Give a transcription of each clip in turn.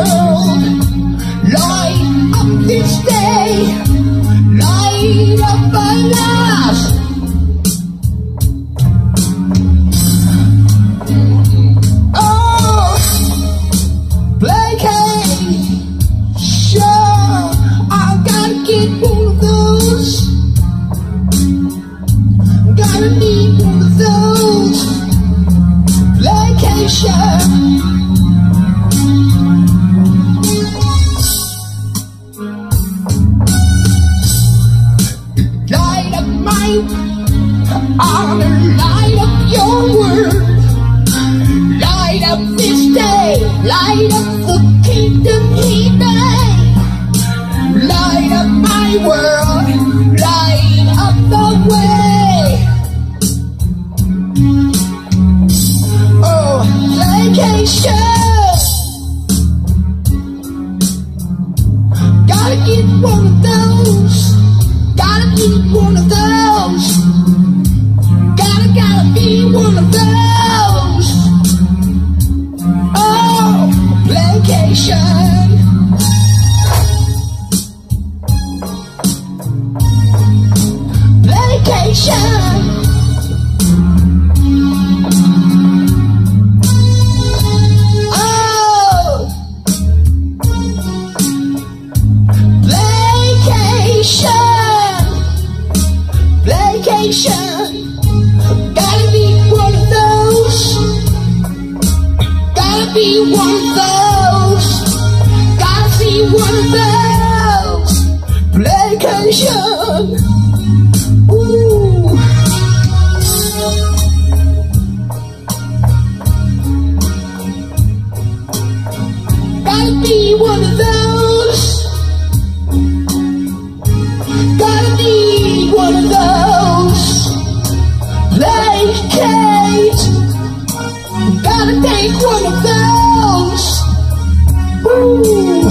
world. Light up this day, light up our lives. Oh, vacation, I gotta get one of those. Gotta need one of those. Vacation. Light up my honor, light up your word. Light up this day, light up the kingdom he made. Light up my world, light up the way. Oh, vacation. Gotta get one of those. Gotta get one of those. Gotta be one of those. Oh, vacation. Vacation. Oh, vacation. Vacation. Gotta be one of those. Gotta be one of those. Gotta be one of those. Vacation. Ooh. Gotta be one of those. Gotta be one of those. Vacate. Gotta take one of those. Ooh.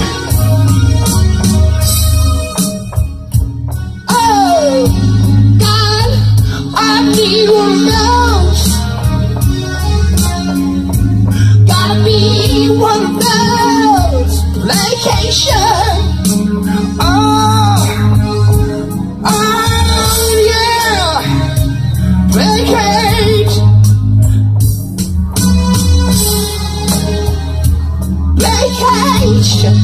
Oh, God, I need one of those. Gotta be one of those. Vacation. Oh, yeah. Vacate. Vacation.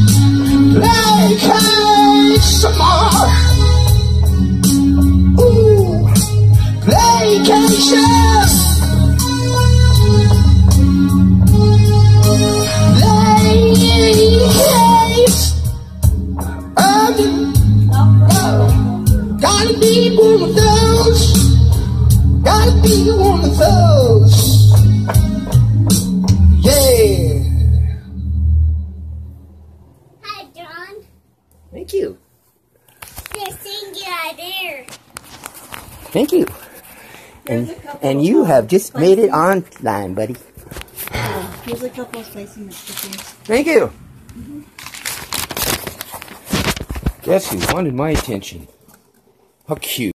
Vacate some more. Ooh, vacation. Vacate. Gotta be one of those. Gotta be one of those. Yeah. Hi, John. Thank you. You're singing out there. Thank you. And you have just made it online, buddy. Here's a couple of spicy stickers. Thank you. Guess who wanted my attention? How cute.